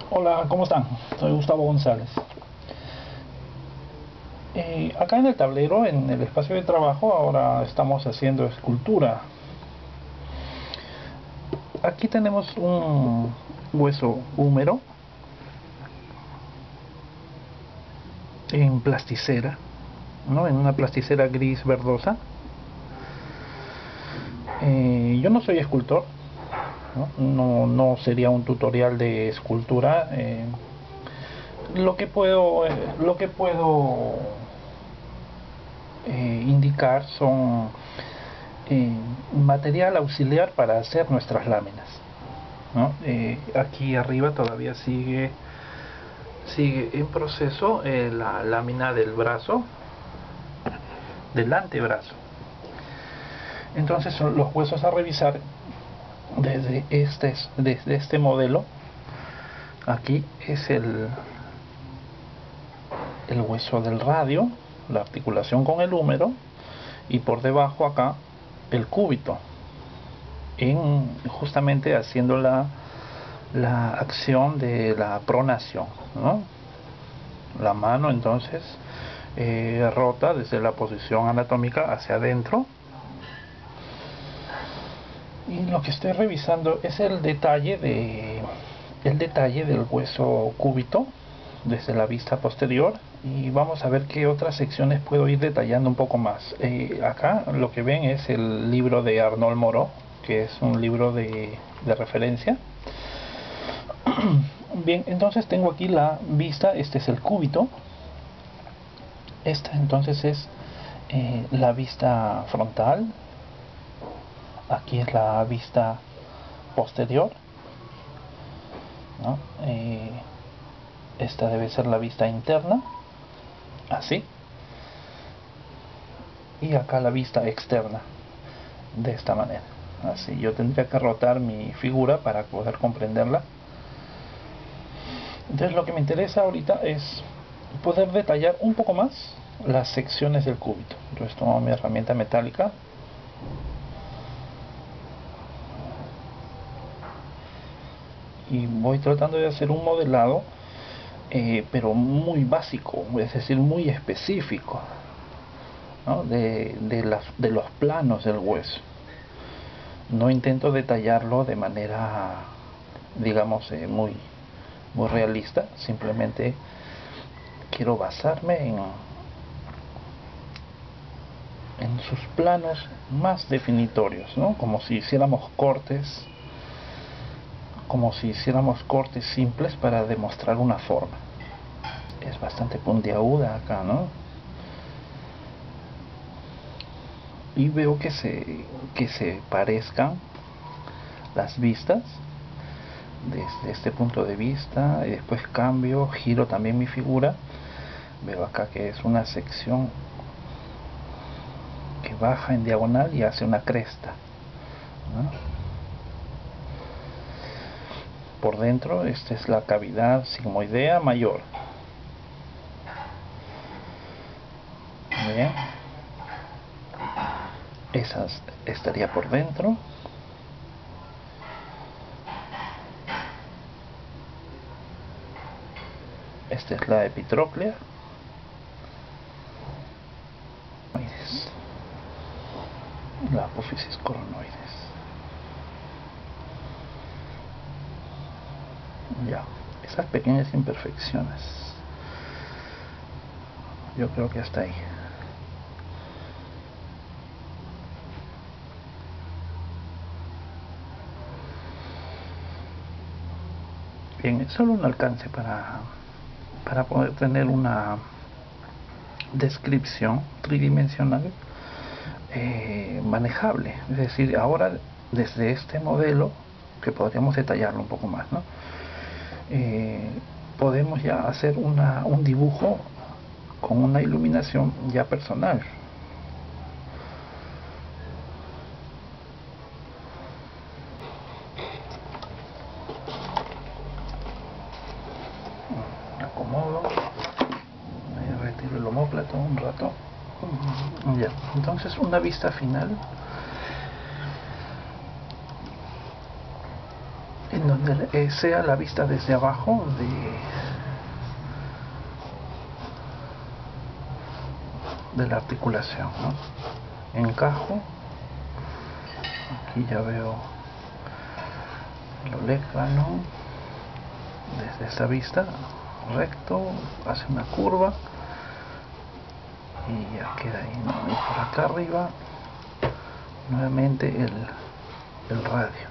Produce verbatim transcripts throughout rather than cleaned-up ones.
Hola, ¿cómo están? Soy Gustavo González. Eh, acá en el tablero, en el espacio de trabajo, ahora estamos haciendo escultura. Aquí tenemos un hueso húmero en plasticera, ¿no? En una plasticera gris verdosa. Eh, yo no soy escultor, ¿no? No, no sería un tutorial de escultura. Eh, lo que puedo, eh, lo que puedo eh, indicar son eh, material auxiliar para hacer nuestras láminas, ¿no? Eh, aquí arriba todavía sigue sigue en proceso eh, la lámina del brazo, del antebrazo. Entonces son los huesos a revisar desde este, desde este modelo. Aquí es el, el hueso del radio, la articulación con el húmero, y por debajo acá el cúbito, en, justamente haciendo la, la acción de la pronación, ¿no? La mano entonces eh, rota desde la posición anatómica hacia adentro, y lo que estoy revisando es el detalle de el detalle del hueso cúbito desde la vista posterior, y vamos a ver qué otras secciones puedo ir detallando un poco más. Eh, acá lo que ven es el libro de Arnold Moreau, que es un libro de, de referencia. Bien, entonces tengo aquí la vista, este es el cúbito, esta entonces es eh, la vista frontal, aquí es la vista posterior, ¿no? Eh, esta debe ser la vista interna, así, y acá la vista externa, de esta manera, así. Yo tendría que rotar mi figura para poder comprenderla. Entonces lo que me interesa ahorita es poder detallar un poco más las secciones del cúbito. Entonces tomo mi herramienta metálica y voy tratando de hacer un modelado, eh, pero muy básico, es decir, muy específico, ¿no? de, de, las, de los planos del hueso. No intento detallarlo de manera, digamos, eh, muy, muy realista. Simplemente quiero basarme en, en sus planos más definitorios, ¿no? Como si hiciéramos cortes, como si hiciéramos cortes simples para demostrar una forma. Es bastante puntiaguda acá, ¿no? Y veo que se, que se parezcan las vistas desde este punto de vista, y después cambio, giro también mi figura. Veo acá que es una sección que baja en diagonal y hace una cresta, ¿no? Por dentro, esta es la cavidad sigmoidea mayor. Bien, esa estaría por dentro. Esta es la epitróclea. La apófisis coronoides. Ya, esas pequeñas imperfecciones, yo creo que hasta ahí. Bien, es solo un alcance para, para poder tener una descripción tridimensional eh, manejable. Es decir, ahora desde este modelo, que podríamos detallarlo un poco más, ¿no? Eh, podemos ya hacer una, un dibujo con una iluminación ya personal. Acomodo, retiro el omóplato un rato. Ya, entonces una vista final en donde eh, sea la vista desde abajo de, de la articulación, ¿no? Encajo, aquí ya veo el olecrano desde esta vista, recto, hace una curva y ya queda ahí, ¿no? Y por acá arriba nuevamente el, el radio.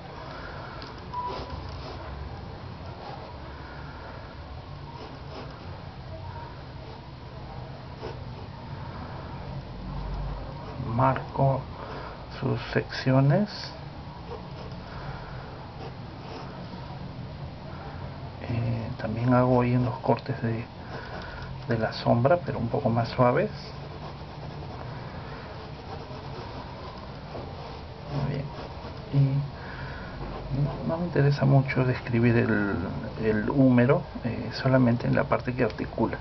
Marco sus secciones. Eh, también hago ahí unos cortes de, de la sombra, pero un poco más suaves. Muy bien. Y no, no me interesa mucho describir el, el húmero, eh, solamente en la parte que articula.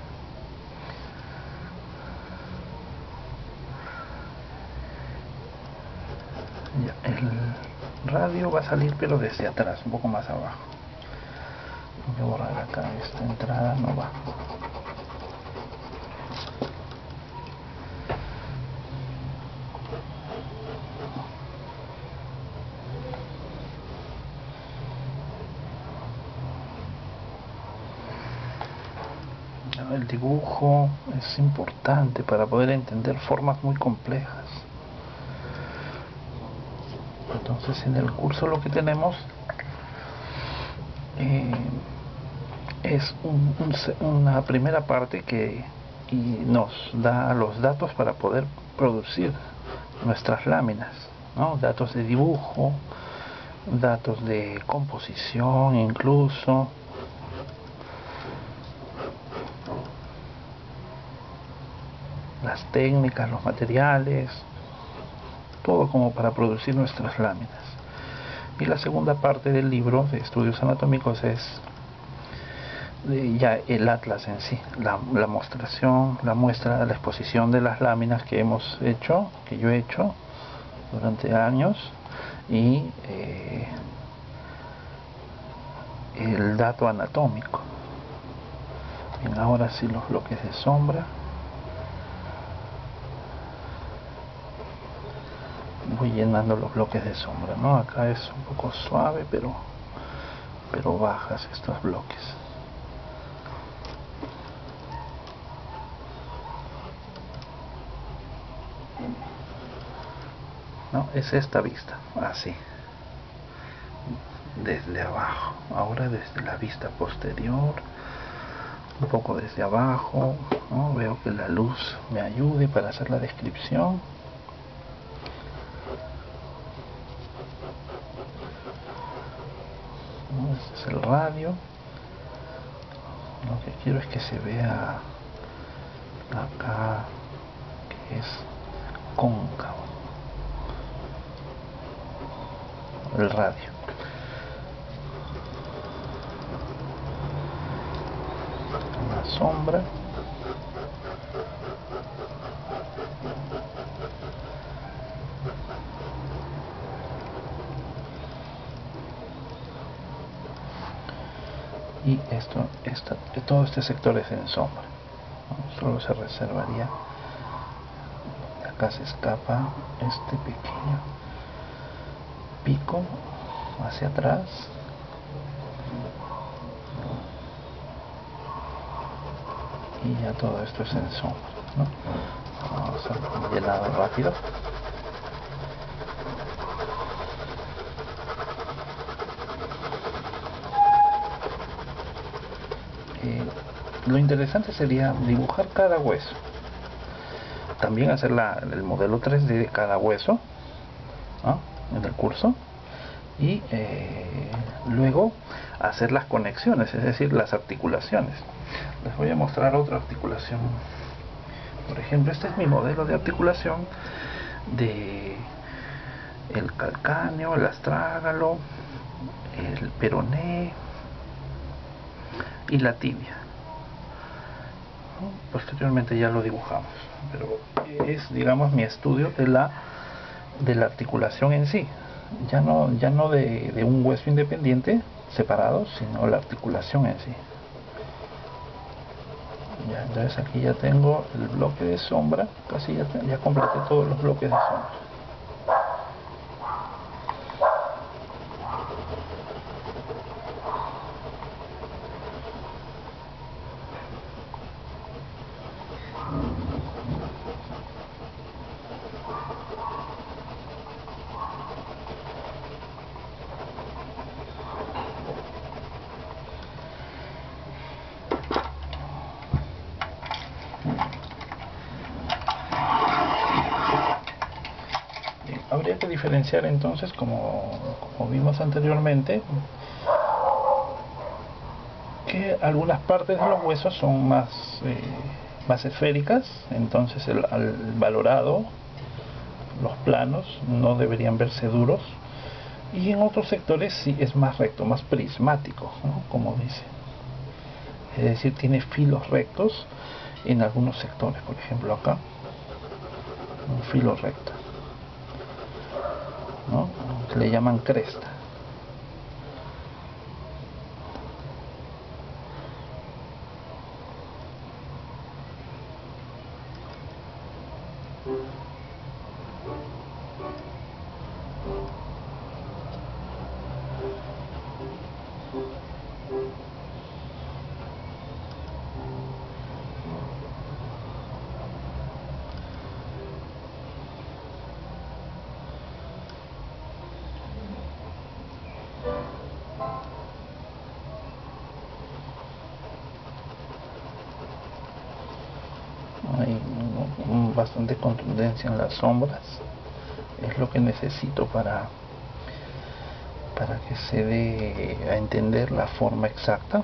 Ya, el radio va a salir pero desde atrás, un poco más abajo. Voy a borrar acá, esta entrada no va. El dibujo es importante para poder entender formas muy complejas. Entonces en el curso lo que tenemos eh, es un, un, una primera parte que y nos da los datos para poder producir nuestras láminas, ¿no? Datos de dibujo, datos de composición incluso. Las técnicas, los materiales, todo como para producir nuestras láminas. Y la segunda parte del libro de estudios anatómicos es eh, ya el atlas en sí, la, la mostración, la muestra, la exposición de las láminas que hemos hecho, que yo he hecho durante años, y eh, el dato anatómico. Bien, ahora sí los bloques de sombra. Voy llenando los bloques de sombra, ¿no? Acá es un poco suave, pero pero bajas estos bloques. ¿No? Es esta vista, así, desde abajo. Ahora desde la vista posterior, un poco desde abajo, ¿no? Veo que la luz me ayude para hacer la descripción. Este es el radio. Lo que quiero es que se vea acá que es cóncavo el radio. Una sombra. Y esto, esta, todo este sector es en sombra, ¿no? Solo se reservaría, acá se escapa este pequeño pico hacia atrás, y ya todo esto es en sombra, ¿no? Vamos a llenado rápido. Lo interesante sería dibujar cada hueso, también hacer la, el modelo tres D de cada hueso, ¿no? En el curso, y eh, luego hacer las conexiones, es decir, las articulaciones. Les voy a mostrar otra articulación. Por ejemplo, este es mi modelo de articulación de el calcáneo, el astrágalo, el peroné y la tibia. Posteriormente ya lo dibujamos, pero es, digamos, mi estudio de la de la articulación en sí, ya no, ya no de, de un hueso independiente separado, sino la articulación en sí. Ya, entonces aquí ya tengo el bloque de sombra, casi ya, ya completé todos los bloques de sombra. Habría que diferenciar entonces, como, como vimos anteriormente, que algunas partes de los huesos son más, eh, más esféricas, entonces el, el valorado, los planos, no deberían verse duros, y en otros sectores sí es más recto, más prismático, ¿no? Como dice. Es decir, tiene filos rectos en algunos sectores, por ejemplo acá, un filo recto, ¿no? Se le llaman cresta. Hay bastante contundencia en las sombras, es lo que necesito para para que se dé a entender la forma exacta.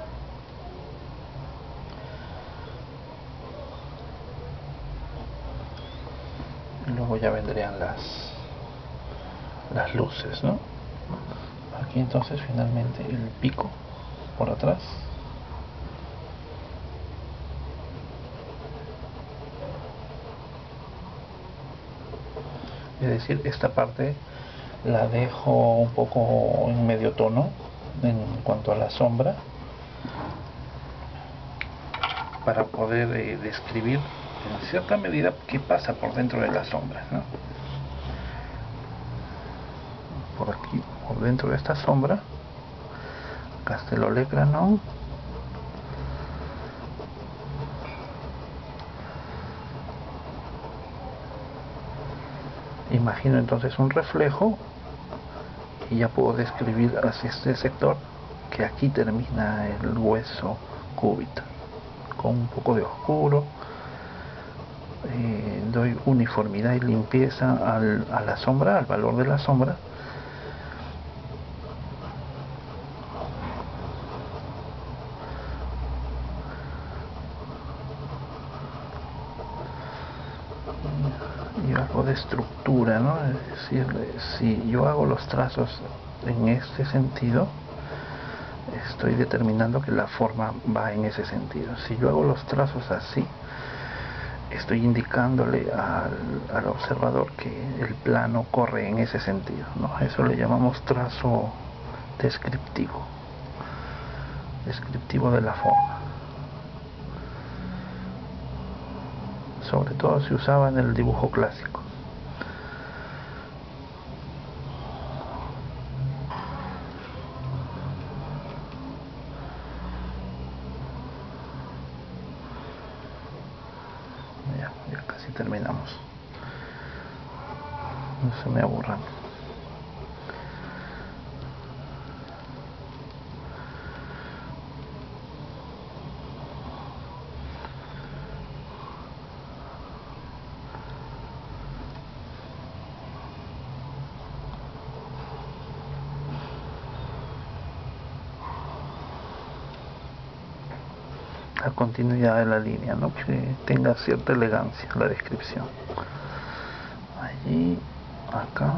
Luego ya vendrían las las luces, ¿no? Aquí entonces finalmente el pico por atrás. Es decir, esta parte la dejo un poco en medio tono en cuanto a la sombra, para poder eh, describir en cierta medida qué pasa por dentro de las sombras, ¿no? Por aquí, por dentro de esta sombra, acá está el olecranon. Imagino entonces un reflejo y ya puedo describir hacia este sector que aquí termina el hueso cúbito, con un poco de oscuro. Eh, doy uniformidad y limpieza al, a la sombra, al valor de la sombra. Y algo de estructura, ¿no? Es decir, si yo hago los trazos en este sentido, estoy determinando que la forma va en ese sentido. Si yo hago los trazos así, estoy indicándole al, al observador que el plano corre en ese sentido, ¿no? Eso le llamamos trazo descriptivo, descriptivo de la forma. Sobre todo se usaba en el dibujo clásico. Ya, ya casi terminamos. No se me aburran. La continuidad de la línea, ¿no? Que tenga cierta elegancia la descripción. Allí, acá,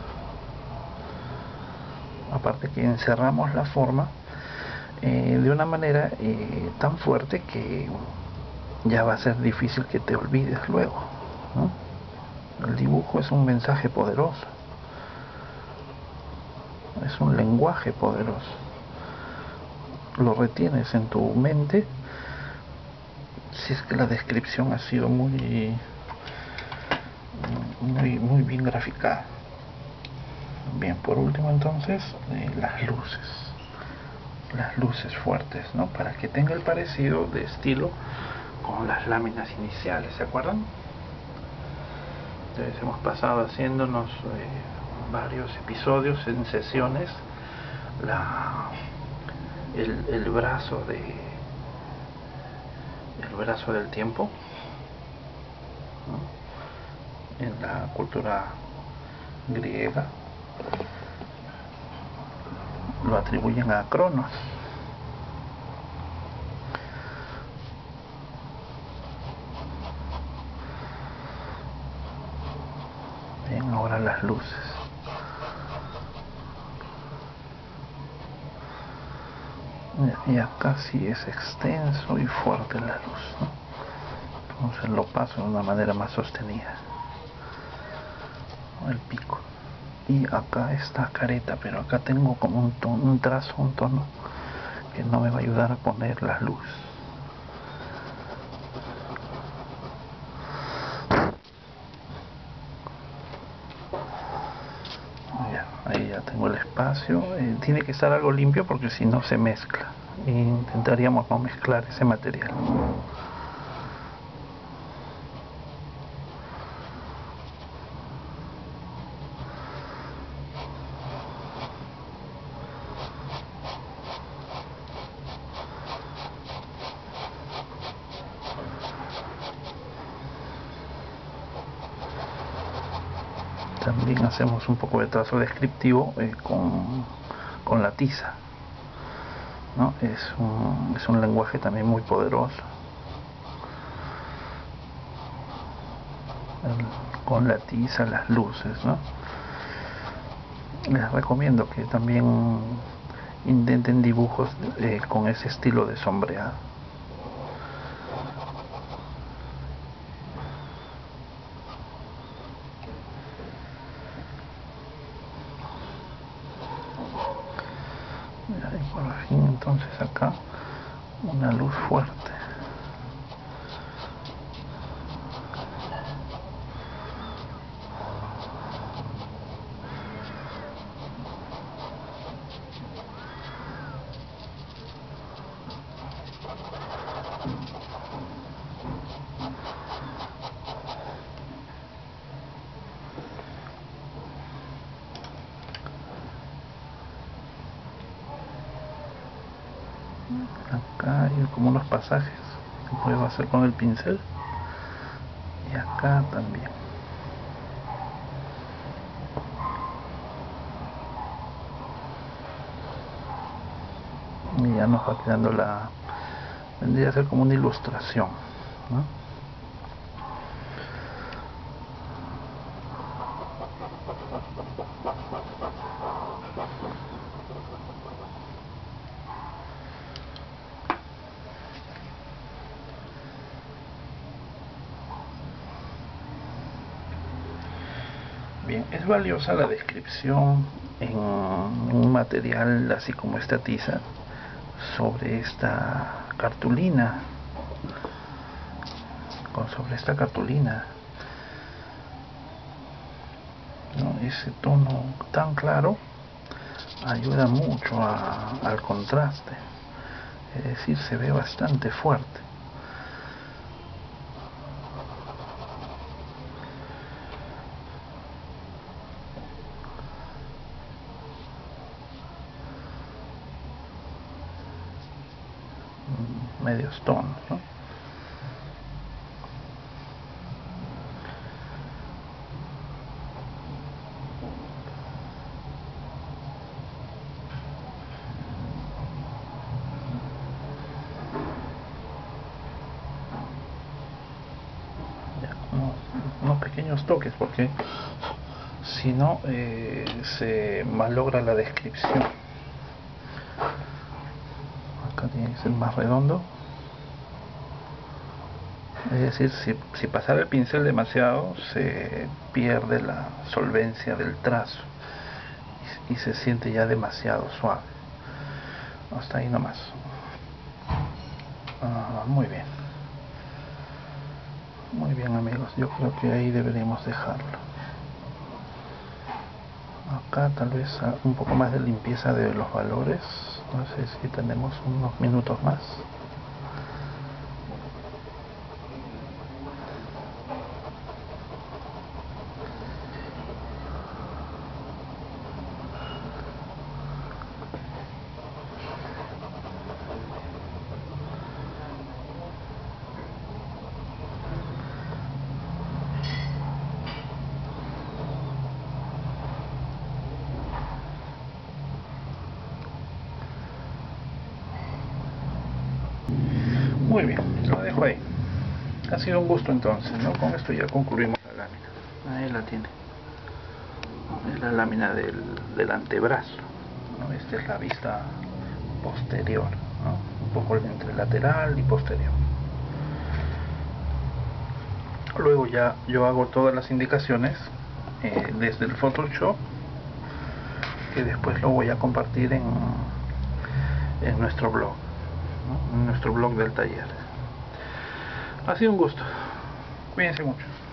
aparte que encerramos la forma eh, de una manera eh, tan fuerte que ya va a ser difícil que te olvides luego, ¿no? El dibujo es un mensaje poderoso. Es un lenguaje poderoso. Lo retienes en tu mente si es que la descripción ha sido muy muy muy bien graficada. Bien, por último entonces eh, las luces las luces fuertes, ¿no? Para que tenga el parecido de estilo con las láminas iniciales, ¿se acuerdan? Entonces hemos pasado haciéndonos eh, varios episodios en sesiones la el, el brazo de el brazo del tiempo, ¿no? En la cultura griega lo atribuyen a Cronos. Bien, ahora las luces. Y acá sí es extenso y fuerte la luz, ¿no? Entonces lo paso de una manera más sostenida. El pico. Y acá está careta, pero acá tengo como un tono, un trazo, un tono que no me va a ayudar a poner la luz. Ya, ahí ya tengo el espacio. Eh, tiene que estar algo limpio porque si no se mezcla. E intentaríamos no mezclar ese material. También hacemos un poco de trazo descriptivo eh, con, con la tiza, ¿no? Es un, es un lenguaje también muy poderoso. El, con la tiza, las luces, ¿no? Les recomiendo que también intenten dibujos eh, con ese estilo de sombreado. Y por fin entonces acá una luz fuerte. Acá hay como unos pasajes que puedo hacer con el pincel y acá también. Y ya nos va quedando la, vendría a ser como una ilustración, ¿no? Bien, es valiosa la descripción en un material así como esta tiza sobre esta cartulina, con sobre esta cartulina, ¿no? Ese tono tan claro ayuda mucho a, al contraste, es decir, se ve bastante fuerte. Medios tonos, ¿no? Ya, unos, unos pequeños toques porque si no eh, se malogra la descripción. Acá tiene que ser más redondo. Es decir, si, si pasara el pincel demasiado se pierde la solvencia del trazo y se siente ya demasiado suave. Hasta ahí nomás. Ah, muy bien. Muy bien, amigos, yo creo que ahí deberíamos dejarlo. Acá tal vez un poco más de limpieza de los valores. No sé si tenemos unos minutos más. Muy bien, lo dejo ahí. Ha sido un gusto entonces, ¿no? Con esto ya concluimos la lámina. Ahí la tiene. Es la lámina del, del antebrazo, ¿no? Esta es la vista posterior, ¿no? Un poco entre lateral y posterior. Luego ya yo hago todas las indicaciones eh, desde el Photoshop, que después lo voy a compartir en, en nuestro blog, ¿no? En nuestro blog del taller. Ha sido un gusto. Cuídense mucho.